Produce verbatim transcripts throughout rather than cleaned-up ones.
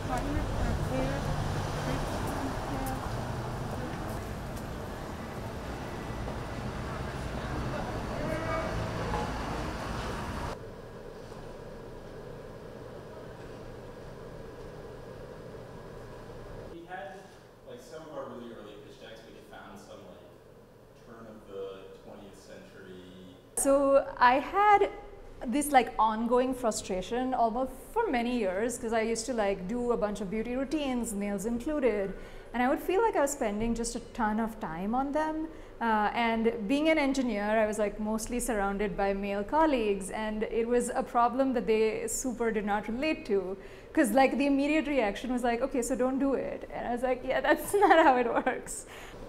So I had this like ongoing frustration almost for many years because I used to like do a bunch of beauty routines, nails included, and I would feel like I was spending just a ton of time on them. Uh, and being an engineer, I was like mostly surrounded by male colleagues, and it was a problem that they super did not relate to, because like the immediate reaction was like, okay, so don't do it. And I was like, yeah, that's not how it works.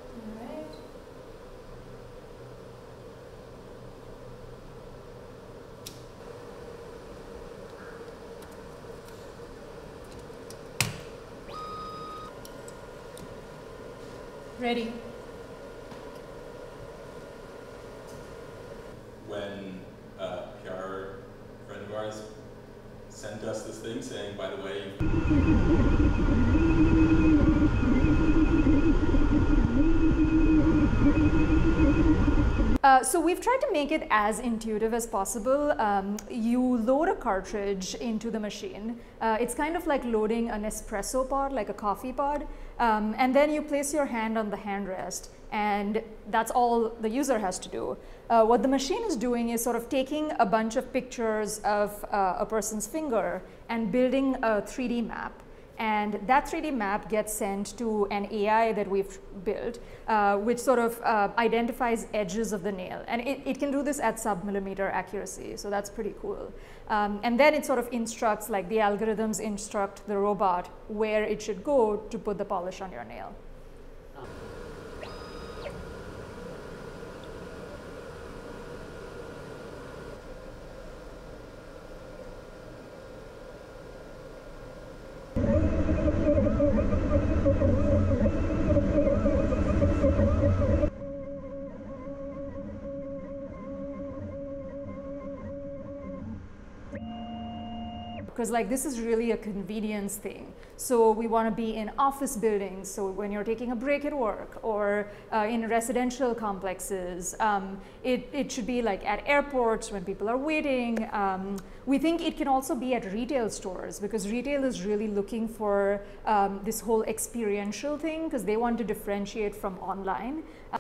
Ready. When a P R friend of ours sent us this thing saying, by the way, Uh, so we've tried to make it as intuitive as possible. Um, you load a cartridge into the machine. Uh, it's kind of like loading an espresso pod, like a coffee pod. Um, and then you place your hand on the handrest, and that's all the user has to do. Uh, what the machine is doing is sort of taking a bunch of pictures of uh, a person's finger and building a three D map. And that three D map gets sent to an A I that we've built, uh, which sort of uh, identifies edges of the nail. And it, it can do this at sub-millimeter accuracy, so that's pretty cool. Um, and then it sort of instructs, like the algorithms instruct the robot where it should go to put the polish on your nail. Because like this is really a convenience thing. So we want to be in office buildings, so when you're taking a break at work, or uh, in residential complexes. Um, it, it should be like at airports when people are waiting. Um, we think it can also be at retail stores, because retail is really looking for um, this whole experiential thing, because they want to differentiate from online. Uh,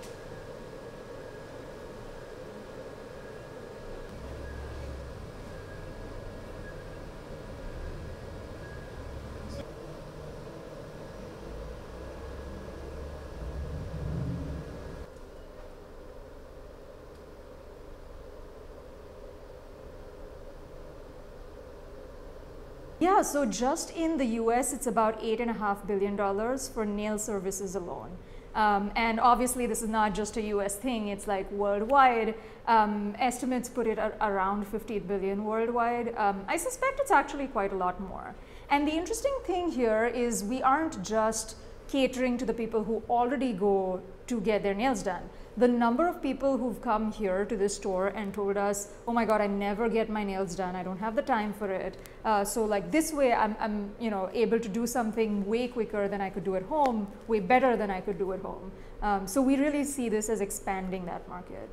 Yeah, so just in the U S, it's about eight and a half billion dollars for nail services alone. Um, and obviously, this is not just a U S thing, it's like worldwide. Um, estimates put it at around fifty billion worldwide. Um, I suspect it's actually quite a lot more. And the interesting thing here is we aren't just catering to the people who already go to get their nails done. The number of people who've come here to this store and told us, oh my God, I never get my nails done. I don't have the time for it. Uh, so like this way, I'm, I'm you know, able to do something way quicker than I could do at home, way better than I could do at home. Um, so we really see this as expanding that market.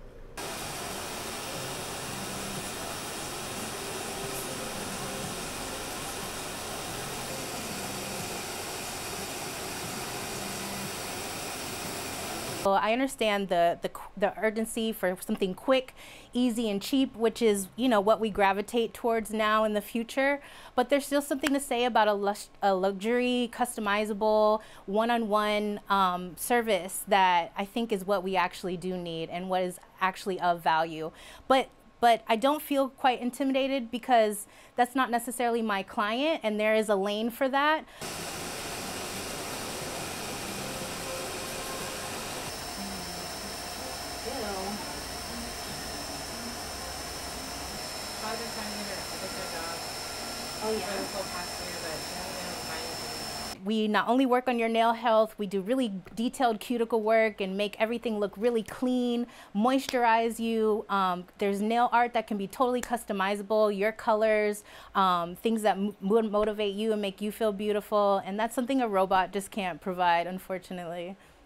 Well, I understand the, the, the urgency for something quick, easy, and cheap, which is, you know, what we gravitate towards now in the future. But there's still something to say about a, lush, a luxury, customizable, one-on-one um, service that I think is what we actually do need and what is actually of value. But But I don't feel quite intimidated because that's not necessarily my client, and there is a lane for that. Oh yeah. So past here, but she hasn't been able to find anything. we not only work on your nail health, we do really detailed cuticle work and make everything look really clean, moisturize you. Um, there's nail art that can be totally customizable, your colors, um, things that m motivate you and make you feel beautiful. And that's something a robot just can't provide, unfortunately.